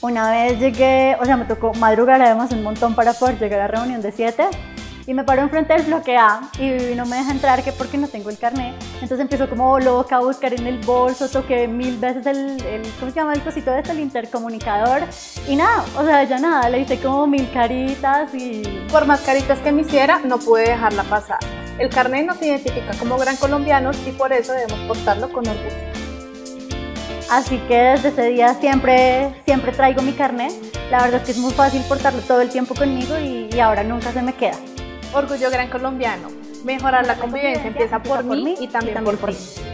Una vez llegué, o sea, me tocó madrugar además un montón para poder llegar a la reunión de 7 y me paro enfrente del bloque A y no me deja entrar que porque no tengo el carnet. Entonces empiezo como loca a buscar en el bolso, toqué 1000 veces ¿cómo se llama el cosito este? El intercomunicador y nada, o sea, ya nada, le hice como 1000 caritas y... Por más caritas que me hiciera, no pude dejarla pasar. El carnet nos identifica como gran colombianos y por eso debemos portarlo con orgullo. Así que desde ese día siempre traigo mi carnet. La verdad es que es muy fácil portarlo todo el tiempo conmigo y ahora nunca se me queda. Orgullo gran colombiano. Mejorar la convivencia empieza por mí y también por ti.